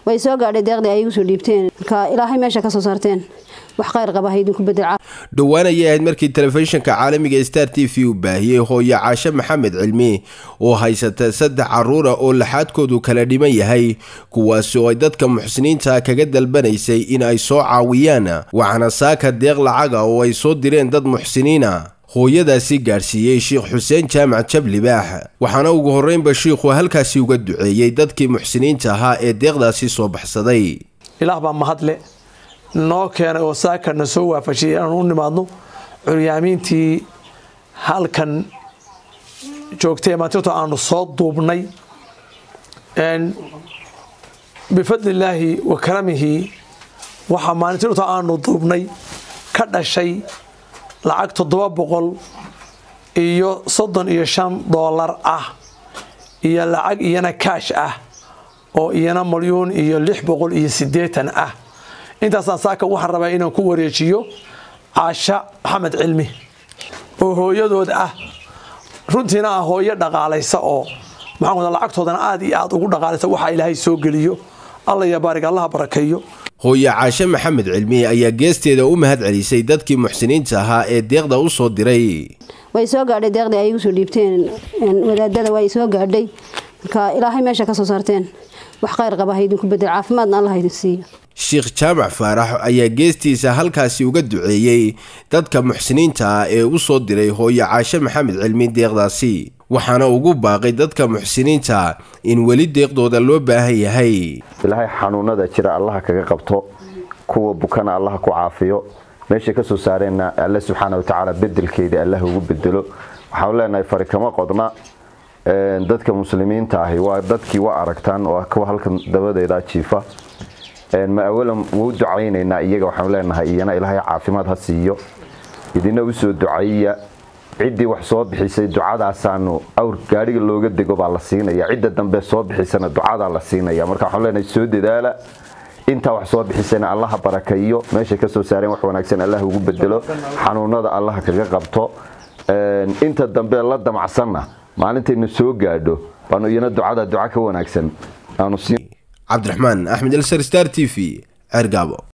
way soo gaadhay deeqdii ay igu soo dhiibteen marka ilaahay meesha ka soo saarteen wax khayr qaba haydin ku bedel dhawaan ayay ahayd markii telefishinka caalamiga Star TV uu baahiyay hooyo Caasha Maxamed Cilmi oo haysata 3 caruur oo laxaadkoodu kala dhiman yahay kuwaas oo ay dadka muxsiniinta kaga dalbanaysay in ay soo caawiyaan waxana saaka deeq lacag oo ay soo direen dad muxsiniina hooyadaasi gaarsiiyay Sheekh Xuseen Jaamac Jablibaax waxaana ugu horeynba sheekhu halkaasi uga duceeyay dadkii muxsiniinta ahaa ee deeqdaasi soo baxsaday ilaah baa mahadle noo keenay oo saaka na soo waafajiyay aan u nimaadno curyaamintii halkan joogtay maanta aanu soo duubnay bifadlillaahi wa karamihi waxa maalintii aanu duubnay ka dhashay lacag $735 ah iyo lacag iyana cash ah oo iyana $1,680,000 ah intaasaan saaka waxaan rabaa inaan ku wareejiyo Caasha Maxamed Cilmi oo hooyadood ah runtiina ah hooyo dhaqaalaysa oo maxaan wada lacagtoodana aad iyo aad ugu dhaqaalaysa waxa Ilaahay soo geliyo Allah ya baarig Allah barakeeyo hooyo Caasha Maxamed Cilmi ayaa geesteeda u mahad celisay dadkii muxsiniinta ahaa ee deeqda u soo diray way soo gaadhay deeqdii ay igu soo dhiibteen wadaadada way soo gaadhay marka ilaahay meesha ka soo saarteen wax khayr qaba haydin ku bedel caafimaadna Allah haydin siiyo Sheekh Jaamac Faarax ayaa geestiisa halkaasi uga duceeyay dadka muxsiniinta ee u soo diray hooyo Caasha Maxamed Cilmi deeqdaasi waxaana ugu baaqay dadka muxsiniinta in wali deeqdooda loo baahan yahay ilaahay xanuunada jira Allah kaga qabto kuwa bukana Allah ku caafiyo meesha ka soo saareenna Allah subhanahu wa ta'ala bedelkeeda Allah ugu bedelo waxaan leenahay farikama qodna dadka muslimiinta ah waa dadkii waa aragtaan oo ka halkan dabadeeda jiifa ma awalan wuu ducaynayna iyaga waxaan leenahay iyana ilaahay caafimaad ha siiyo idina u soo duceeya cidii wax soo bixisay ducadaasaanu awr gaariga looga dego baa la siinaya cidda dambe soo bixisana ducada la siinaya marka waxaan leenahay soo dadaala inta wax soo bixisana Allah barakeeyo meesha ka soo saareen wax wanaagsan Allah ugu bedelo xanuunada Allah kaga qabto inta dambe la damacsanna maalinteena soo gaadho baanu iyana ducada ka wanaagsan aanu siin Cabdiraxmaan Axmed Star TV Ergabo